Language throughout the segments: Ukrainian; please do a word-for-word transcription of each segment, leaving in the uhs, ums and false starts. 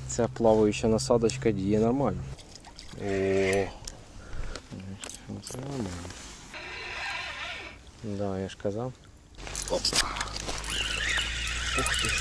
Ця плаваюча насадочка діє нормально. О, це нормально. Да, я ж казав. Оп. Ух ти.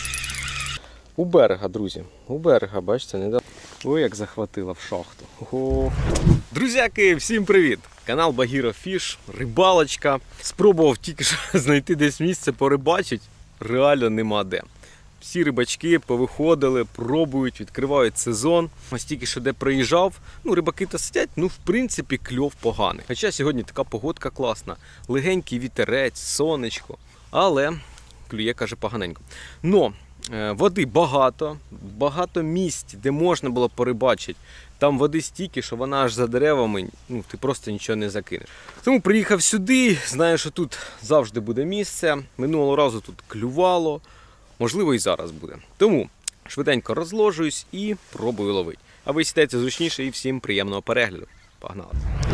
У берега, друзі. У берега, бачите, не да. Ой, як захватила в шахту. Ого. Друзяки, всім привіт! Канал Багіро Фіш, рибалочка. Спробував тільки що знайти десь місце порибачить. Реально нема де. Всі рибачки повиходили, пробують, відкривають сезон. Ось тільки що де приїжджав, ну рибаки-то сидять, ну в принципі кльов поганий. Хоча сьогодні така погодка класна, легенький вітерець, сонечко, але клює, каже, поганенько. Но е, води багато, багато місць, де можна було порибачити. Там води стільки, що вона аж за деревами, ну ти просто нічого не закинеш. Тому приїхав сюди, знаю, що тут завжди буде місце. Минулого разу тут клювало. Можливо, і зараз буде. Тому швиденько розложуюсь і пробую ловити. А ви сідайте зручніше і всім приємного перегляду. Погнали!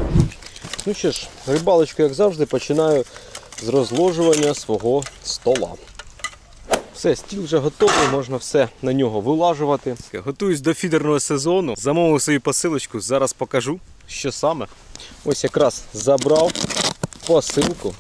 Ну що ж, рибалочку, як завжди, починаю з розложування свого стола. Все, стіл вже готовий, можна все на нього вилажувати. Готуюсь до фідерного сезону, замовив свою посилочку, зараз покажу, що саме. Ось якраз забрав посилку.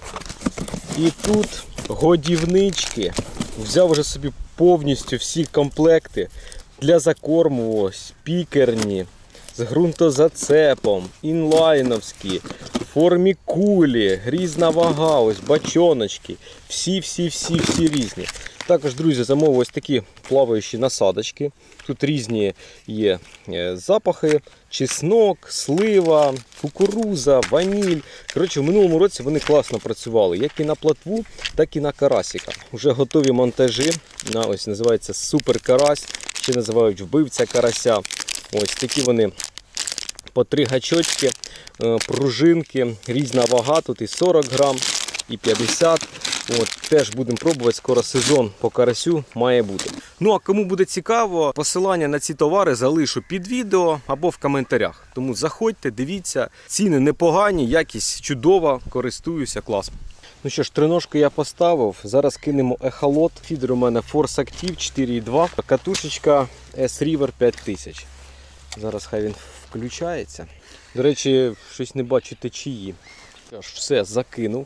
І тут годівнички. Взяв вже собі повністю всі комплекти для закорму, ось, пікерні, з ґрунтозацепом, інлайновські, в формі кулі, різна вага, ось бачоночки, всі-всі-всі-всі різні. Також, друзі, замовив ось такі плаваючі насадочки. Тут різні є запахи, чеснок, слива, кукуруза, ваніль. Коротше, в минулому році вони класно працювали, як і на платву, так і на карасика. Вже готові монтажі, на, ось називається супер карась, ще називають вбивця карася. Ось такі вони по три гачочки, пружинки, різна вага, тут і сорок грам, і п'ятдесят. От, теж будемо пробувати, скоро сезон по карасю має бути. Ну а кому буде цікаво, посилання на ці товари залишу під відео або в коментарях. Тому заходьте, дивіться, ціни непогані, якість чудова, користуюся, класно. Ну що ж, триножку я поставив, зараз кинемо ехолот. Фідер у мене Force Active чотири і два, катушечка S-River п'ять тисяч. Зараз хай він включається. До речі, щось не бачу течії. Все, закинув.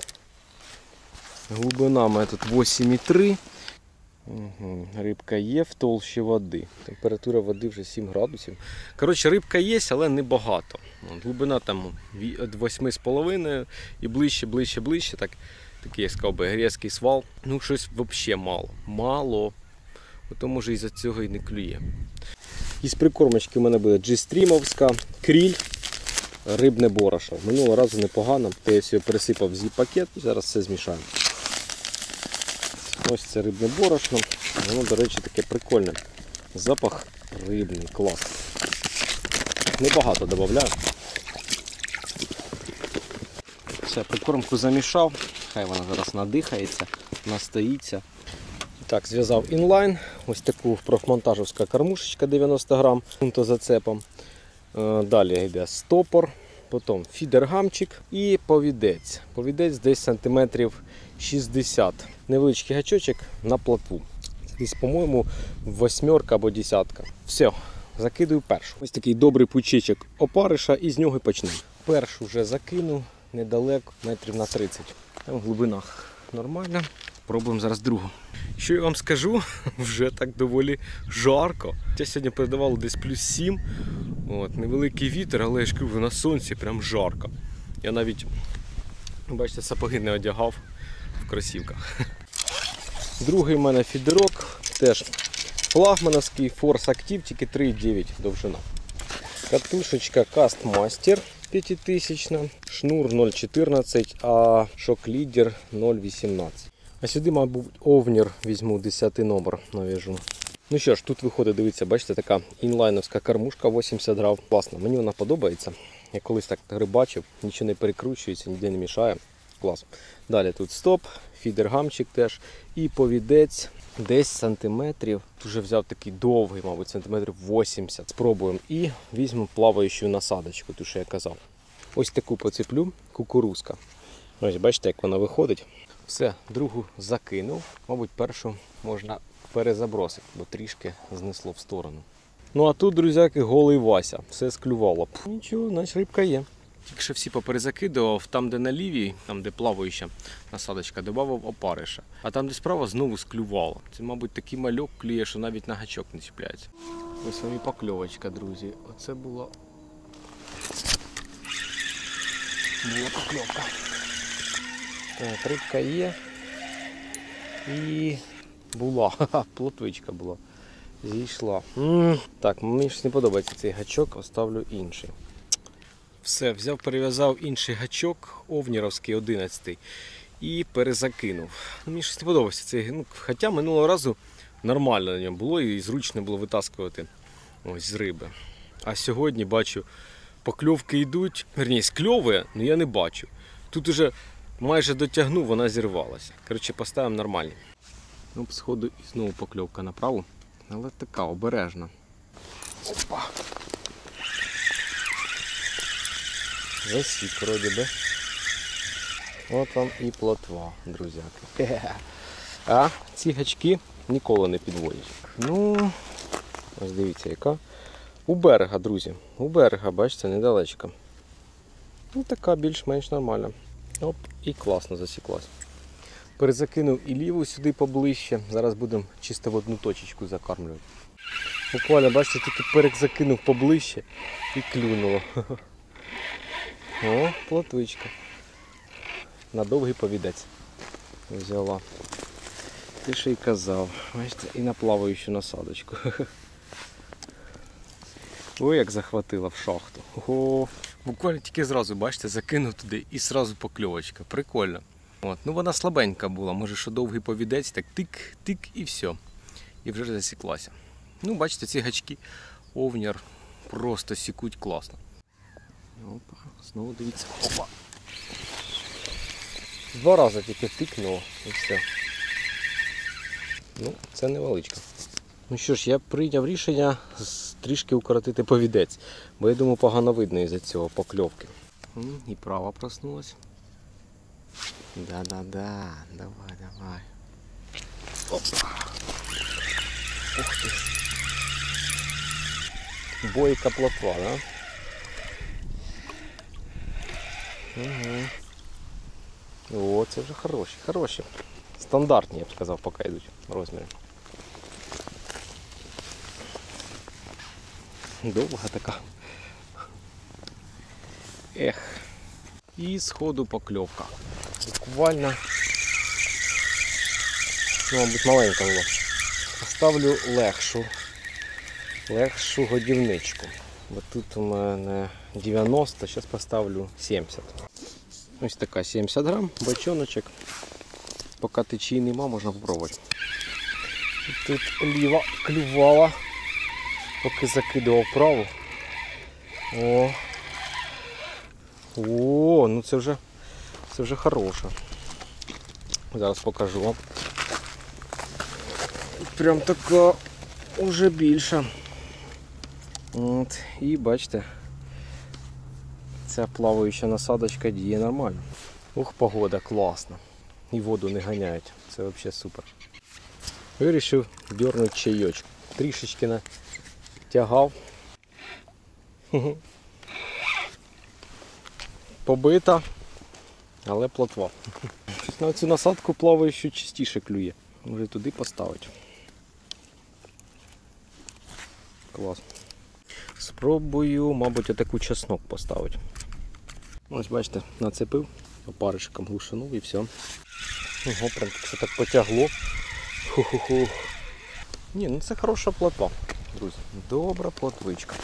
Глибина має тут вісім і три. Угу. Рибка є в толщі води. Температура води вже сім градусів. Коротше, рибка є, але не багато. Глибина там від восьми з половиною і ближче, ближче, ближче. Так, такий, я сказав би, грязкий свал. Ну, щось взагалі мало. Мало. Тому може із-за цього і не клює. Із прикормочки у мене буде джестрімовська, кріль, рибне борошно. Минулого разу непогано. Я його пересипав в зіп-пакет, зараз все змішаємо. Ось це рибне борошно. Воно, до речі, таке прикольне. Запах рибний, клас. Небагато додаю. Все, прикормку замішав. Хай вона зараз надихається, настоїться. Так, зв'язав інлайн. Ось таку профмонтажівська кормушечка дев'яносто грам ґрунтозацепом. Далі йде стопор, потім фідер-гамчик і повідець. Повідець десь сантиметрів шістдесят. Невеличкий гачочок на платву. Десь, по-моєму, восьмерка або десятка. Все, закидую першу. Ось такий добрий пучечок опариша і з нього почнемо. Першу вже закинув недалеко, метрів на тридцять. Там в глибинах нормально. Пробуємо зараз другу. Що я вам скажу, вже так доволі жарко. Я сьогодні передавало десь плюс сім. От, невеликий вітер, але я ж кажу, на сонці прям жарко. Я навіть, бачите, сапоги не одягав в кросівках. Другий в мене фідерок, теж флагмановський Force Active, тільки три і дев'ять довжина. Катушечка Кастмастер п'ятитисячна, шнур нуль чотирнадцять, а шок-лідер нуль вісімнадцять. А сюди, мабуть, овнір візьму, десятий номер нав'яжу. Ну що ж, тут виходить, дивіться, бачите, така інлайновська кормушка вісімдесят грам. Класно, мені вона подобається. Я колись так рибачив, нічого не перекручується, ніде не мішає. Клас. Далі тут стоп, фідер-гамчик теж і повідець десь сантиметрів. Тут вже взяв такий довгий, мабуть, сантиметрів вісімдесят. Спробуємо і візьму плаваючу насадочку, ту, що я казав. Ось таку поцеплю, кукурузка. Ось бачите, як вона виходить. Все, другу закинув. Мабуть, першу можна перезабросити, бо трішки знесло в сторону. Ну а тут, друзяки, голий Вася. Все склювало. Нічого, значить рибка є. Тільки що всі поперезакидував, там де на лівій, там де плаваюча насадочка, додавав опариша. А там де справа знову склювало. Це, мабуть, такий мальок клює, що навіть на гачок не чіпляється. Ось вам і покльовочка, друзі. Оце було... Була покльовка. Так, рибка є. І була. Ха-ха, плотвичка була. Зійшла. М-м. Так, мені щось не подобається цей гачок, оставлю інший. Все, взяв, перев'язав інший гачок, овнірівський одинадцятий, і перезакинув. Мені щось не подобається цей, ну, хоча минулого разу нормально на ньому було і зручно було витаскувати ось з риби. А сьогодні бачу, покльовки йдуть, верніше, скльовує, але я не бачу. Тут уже майже дотягнув, вона зірвалася. Коротше, поставимо нормальні. Ну, сходу і знову покльовка направо, але така обережна. Опа! Засік, вроді би. От вам і плотва, друзяки. А ці гачки ніколи не підводять. Ну, ось дивіться, яка. У берега, друзі. У берега, бачите, недалечко. Ну, така більш-менш нормальна. Оп, і класно засіклась. Перезакинув і ліву сюди поближче. Зараз будемо чисто в одну точечку закармлювати. Буквально, бачите, тільки перезакинув поближче і клюнуло. О, плотвичка. На довгий повідець взяла. Ти ще й казав. Бачите, і на плаваючу насадочку. Ой, як захватила в шахту. Ого. Буквально тільки зразу, бачите, закинув туди і зразу покльовочка. Прикольно. От. Ну вона слабенька була, може що довгий повідець, так тик-тик і все. І вже засіклася. Ну, бачите, ці гачки овняр просто сікуть класно. Опа, знову дивіться. Опа. Два рази тільки тикнуло і все. Ну, це невеличко. Ну що ж, я прийняв рішення трішки укоротити повідець, бо я думаю, погано видно із-за цього покльовки. І права проснулась. Да-да-да, давай, давай. Опа. Ух ти. Бойка плотва, да? Угу. О, це вже хороші, хороші. Стандартні, я б сказав, поки йдуть розміри. Довга така. Ех. І сходу покльовка. Буквально, ну, мабуть, маленька була. Поставлю легшу, легшу годівничку. Бо тут у мене дев'яносто, зараз поставлю сімдесят. Ось така сімдесят грам, бочоночок. Поки течії нема, можна спробувати. Тут ліва клювала, поки закидував праву. О, О, ну це вже, це вже хороше. Зараз покажу вам. Прям така вже більша. От, і бачите, ця плаваюча насадочка діє нормально. Ух, погода класна. І воду не ганяють. Це взагалі супер. Вирішив дернути чайочок. Трішечки натягав. Побита, але плотва. На цю насадку плаваючу частіше клює. Може туди поставити. Клас. Спробую, мабуть, отаку чеснок поставити. Ось бачите, нацепив, опаришком глушинув і все. Ого, прям все так потягло. Ху-ху-ху. Ні, ну це хороша плотва, друзі. Добра плотвичка.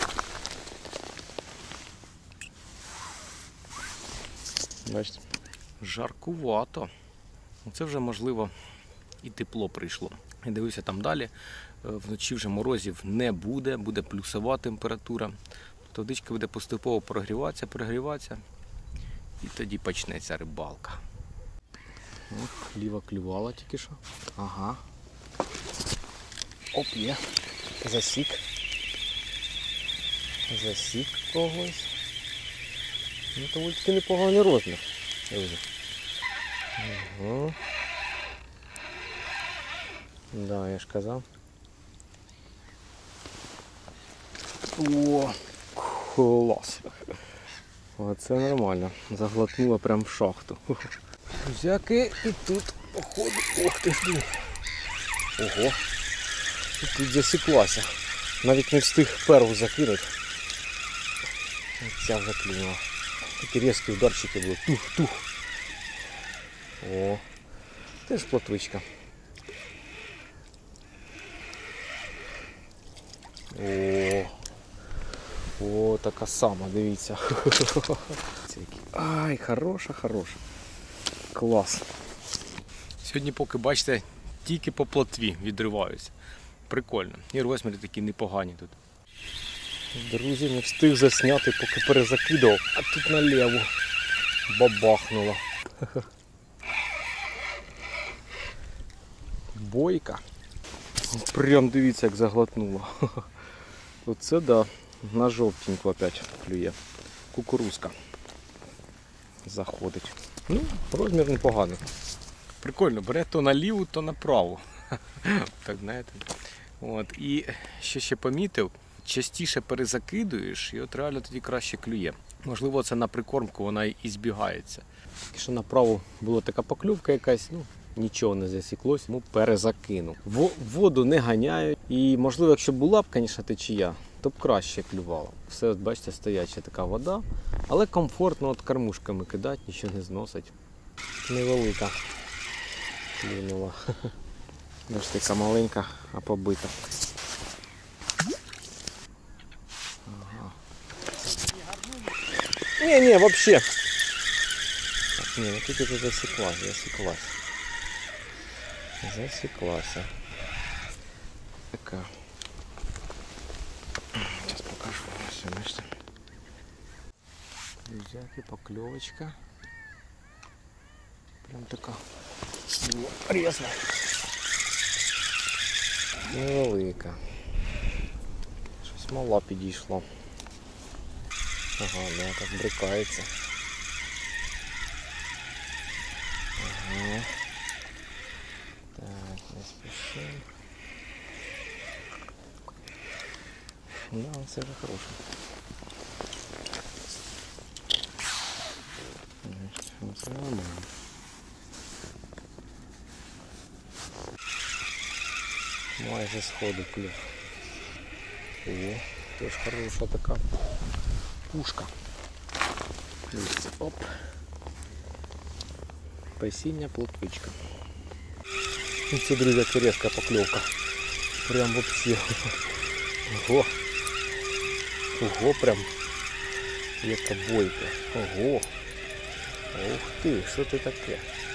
Бачите, жаркувато. Це вже, можливо, і тепло прийшло. І дивлюся там далі. Вночі вже морозів не буде, буде плюсова температура. Тобто водичка буде поступово прогріватися, прогріватися. І тоді почнеться рибалка. Ох, ліва клювала тільки що. Ага. Оп, є. Засік. Засік когось. Ну, то ось такий непоганий розмір. Угу. Да, я ж казав. О, клас. Оце нормально. Заглотнула прям в шахту. Друзяки, і тут, походу, ох ти ж, блін. Ого. І тут засіклася. Навіть не встиг перву закинути. Ця вже клюнула. Такі різкі ударчики були. Тух-тух. О, теж плотвичка. О, о, така сама, дивіться. Ай, хороша, хороша. Клас. Сьогодні поки, бачите, тільки по плотві відриваюся. Прикольно. І розміри такі непогані тут. Друзі, не встиг засняти, поки перезакидав, а тут наліво бабахнуло. Бойка. Прям дивіться, як заглотнуло. Оце да, на жовтеньку опять клює. Кукурузка заходить. Ну, розмір непоганий. Прикольно, бере то наліву, то направо. Так, знаєте. От. І що ще помітив, частіше перезакидуєш і от реально тоді краще клює. Можливо, це на прикормку вона і збігається. Якщо направо була така поклювка якась, ну, нічого не засіклось, ну перезакинув. Воду не ганяють. І можливо, якщо була б, звісно, течія, то б краще клювало. Все, от бачите, стояча така вода, але комфортно от кормушками кидати, нічого не зносить. Невелика клюнула. Бачите, така маленька, а побита. Ага. Ні, ні, взагалі. Ні, ну тут уже засіклась, засіклась. Засіклася. Така. Зараз покажу. Все, бачите. Друзяки, покльовочка. Прям така різна. Невелика. Щось мала підійшла. Ага, да, так брикається. Ага. Так, не спішимо. Да, це вже хороше. Це нормально. Майже сходу клюв. О, теж хороша така пушка. Дивіться, оп. Пасіння плотвичка. Ну це, друзі, різка покльовка. Прям вообще. Ого. Ого, прям. Яка бойка. Ого. Ух ти, що це таке?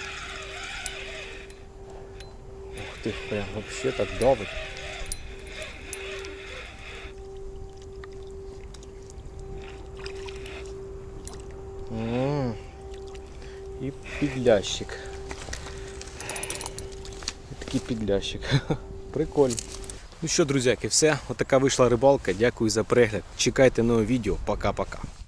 Ух ти, прям вообще так давить. М-м-м. І підлящик. Такий підлящик. Прикольно. Ну що, друзяки, все. Отака вийшла рибалка. Дякую за перегляд. Чекайте нове відео. Пока-пока.